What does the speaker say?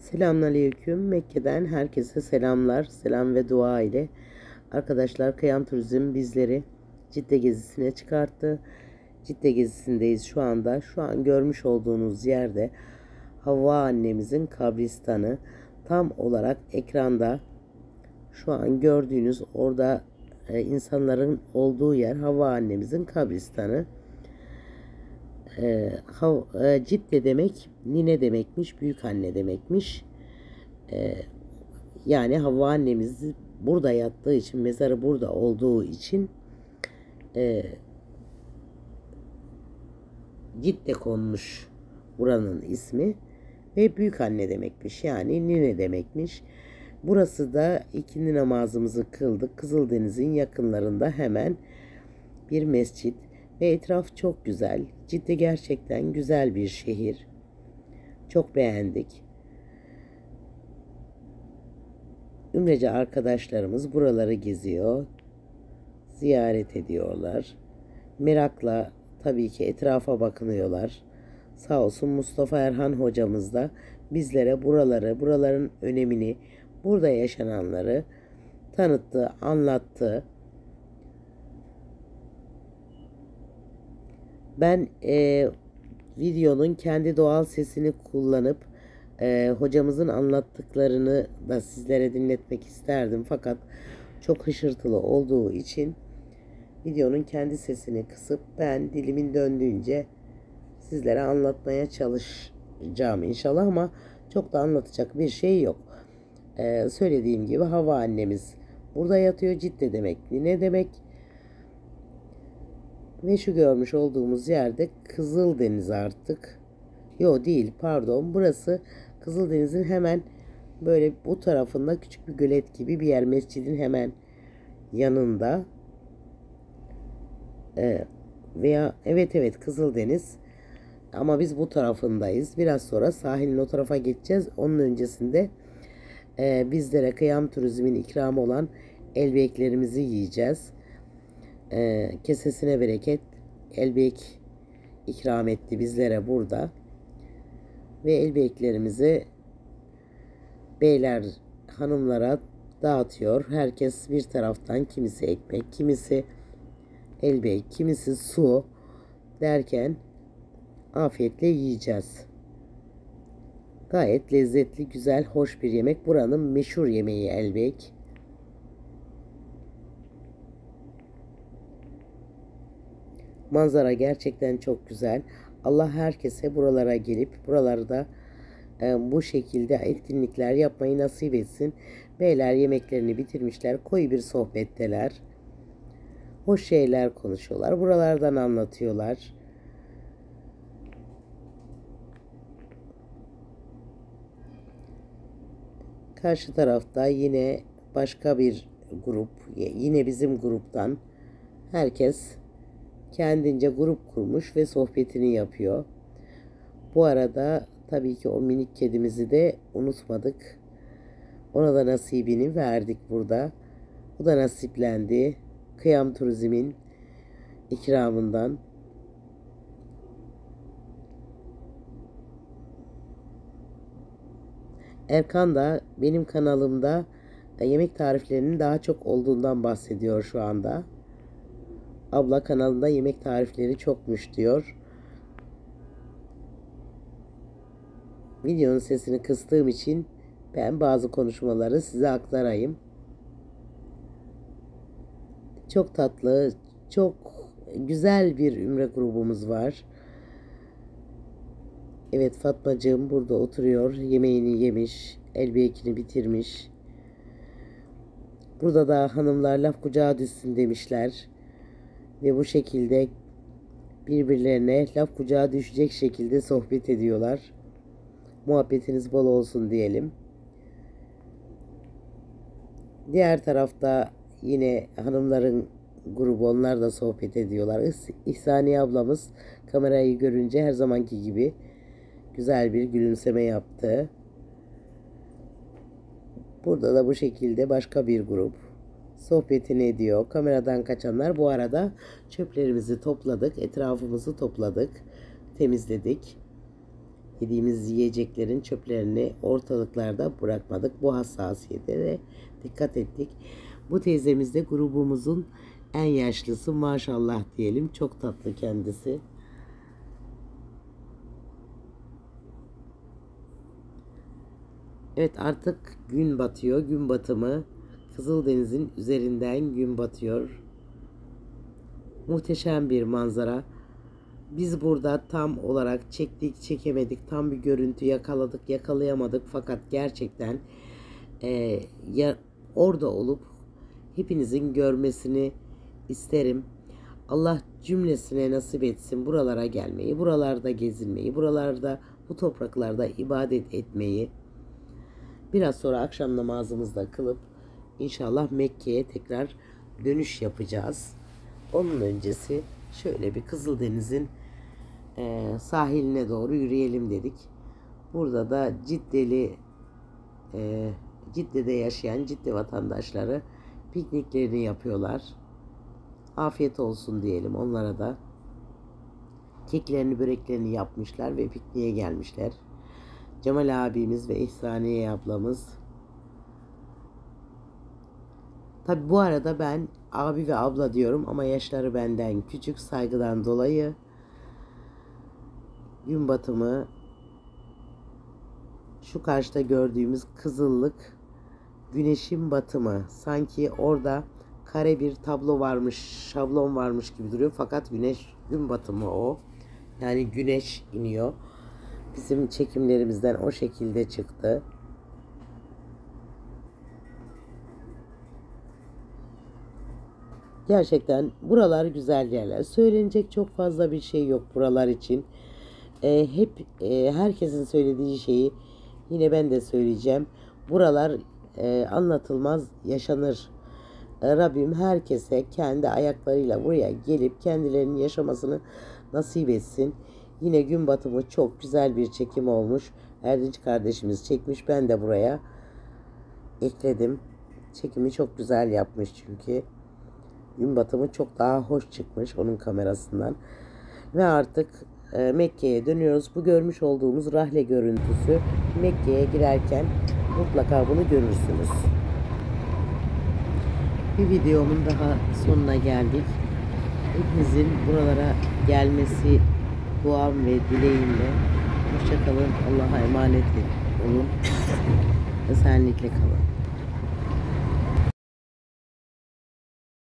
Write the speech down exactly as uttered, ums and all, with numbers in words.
Selamünaleyküm. Mekke'den herkese selamlar, selam ve dua ile. Arkadaşlar, Kıyam Turizm bizleri Cidde gezisine çıkarttı. Cidde gezisindeyiz şu anda. Şu an görmüş olduğunuz yerde Havva annemizin kabristanı. Tam olarak ekranda şu an gördüğünüz orada e, insanların olduğu yer Havva annemizin kabristanı. E, Hav, e, Cidde demek nine demekmiş, büyük anne demekmiş. E, Yani Havva annemiz burada yattığı için, mezarı burada olduğu için e, Cidde konmuş buranın ismi ve büyük anne demekmiş, yani nine demekmiş. Burası da ikindi namazımızı kıldık. Kızıldeniz'in yakınlarında hemen bir mescit ve etraf çok güzel. Cidde gerçekten güzel bir şehir. Çok beğendik. Ümreci arkadaşlarımız buraları geziyor, ziyaret ediyorlar. Merakla tabii ki etrafa bakınıyorlar. Sağ olsun Mustafa Erhan hocamız da bizlere buraları, buraların önemini, burada yaşananları tanıttı, anlattı. Ben e, videonun kendi doğal sesini kullanıp e, hocamızın anlattıklarını da sizlere dinletmek isterdim. Fakat çok hışırtılı olduğu için videonun kendi sesini kısıp ben dilimin döndüğünce sizlere anlatmaya çalışacağım inşallah, ama çok da anlatacak bir şey yok. E, söylediğim gibi Havva annemiz burada yatıyor. Cidde demek ne demek? Ve şu görmüş olduğumuz yerde Kızıldeniz artık. Yo, değil, pardon, burası Kızıldeniz'in hemen böyle bu tarafında küçük bir gölet gibi bir yer. Mescidin hemen yanında. Ee, veya evet evet Kızıldeniz. Ama biz bu tarafındayız. Biraz sonra sahilin o tarafa geçeceğiz. Onun öncesinde e, bizlere Kıyam Turizm'in ikramı olan elbeklerimizi yiyeceğiz. E, kesesine bereket, elbek ikram etti bizlere burada. Ve elbeklerimizi beyler hanımlara dağıtıyor. Herkes bir taraftan, kimisi ekmek, kimisi elbek, kimisi su derken afiyetle yiyeceğiz. Gayet lezzetli, güzel, hoş bir yemek. Buranın meşhur yemeği elbek. Manzara gerçekten çok güzel. Allah herkese buralara gelip buralarda e, bu şekilde etkinlikler yapmayı nasip etsin. Beyler yemeklerini bitirmişler. Koyu bir sohbetteler. Hoş şeyler konuşuyorlar. Buralardan anlatıyorlar. Karşı tarafta yine başka bir grup, yine bizim gruptan herkes kendince grup kurmuş ve sohbetini yapıyor. Bu arada tabii ki o minik kedimizi de unutmadık. Ona da nasibini verdik burada. O da nasiplendi. Kıyam Turizm'in ikramından. Erkan da benim kanalımda yemek tariflerinin daha çok olduğundan bahsediyor şu anda. Abla kanalında yemek tarifleri çokmuş diyor. Videonun sesini kıstığım için ben bazı konuşmaları size aktarayım. Çok tatlı, çok güzel bir ümre grubumuz var. Evet, Fatmacığım burada oturuyor. Yemeğini yemiş, elbekini bitirmiş. Burada da hanımlar laf kucağa düşsün demişler. Ve bu şekilde birbirlerine laf kucağa düşecek şekilde sohbet ediyorlar. Muhabbetiniz bol olsun diyelim. Diğer tarafta yine hanımların grubu, onlar da sohbet ediyorlar. İhsaniye ablamız kamerayı görünce her zamanki gibi güzel bir gülümseme yaptı. Burada da bu şekilde başka bir grup sohbetini ediyor. Kameradan kaçanlar. Bu arada çöplerimizi topladık, etrafımızı topladık, temizledik. yediğimiz yiyeceklerin çöplerini ortalıklarda bırakmadık. Bu hassasiyete de dikkat ettik. Bu teyzemiz de grubumuzun en yaşlısı, maşallah diyelim. Çok tatlı kendisi. Evet, artık gün batıyor. Gün batımı. Kızıldeniz'in üzerinden gün batıyor. Muhteşem bir manzara. Biz burada tam olarak çektik, çekemedik. Tam bir görüntü yakaladık, yakalayamadık. Fakat gerçekten e, ya, orada olup hepinizin görmesini isterim. Allah cümlesine nasip etsin buralara gelmeyi, buralarda gezinmeyi, buralarda, bu topraklarda ibadet etmeyi. Biraz sonra akşam namazımızı da kılıp inşallah Mekke'ye tekrar dönüş yapacağız. Onun öncesi şöyle bir Kızıldeniz'in e, sahiline doğru yürüyelim dedik. Burada da Ciddeli, e, Cidde'de yaşayan Cidde vatandaşları pikniklerini yapıyorlar. Afiyet olsun diyelim onlara da. Keklerini, böreklerini yapmışlar ve pikniğe gelmişler. Cemal abimiz ve İhsaniye ablamız. Tabi bu arada ben abi ve abla diyorum ama yaşları benden küçük, saygıdan dolayı. Gün batımı, şu karşıda gördüğümüz kızıllık güneşin batımı. Sanki orada kare bir tablo varmış, şablon varmış gibi duruyor. Fakat güneş, gün batımı o. Yani güneş iniyor. Bizim çekimlerimizden o şekilde çıktı. Gerçekten buralar güzel yerler. Söylenecek çok fazla bir şey yok buralar için. Ee, hep e, herkesin söylediği şeyi yine ben de söyleyeceğim. Buralar e, anlatılmaz yaşanır. E, Rabbim herkese kendi ayaklarıyla buraya gelip kendilerinin yaşamasını nasip etsin. Yine gün batımı çok güzel bir çekim olmuş. Erdinç kardeşimiz çekmiş. Ben de buraya ekledim. Çekimi çok güzel yapmış çünkü. Gün batımı çok daha hoş çıkmış onun kamerasından. Ve artık e, Mekke'ye dönüyoruz. Bu görmüş olduğumuz rahle görüntüsü. Mekke'ye girerken mutlaka bunu görürsünüz. Bir videomun daha sonuna geldik. Hepinizin buralara gelmesi duam ve dileğimle. Hoşça kalın. Allah'a emanet olun. Esenlikle kalın.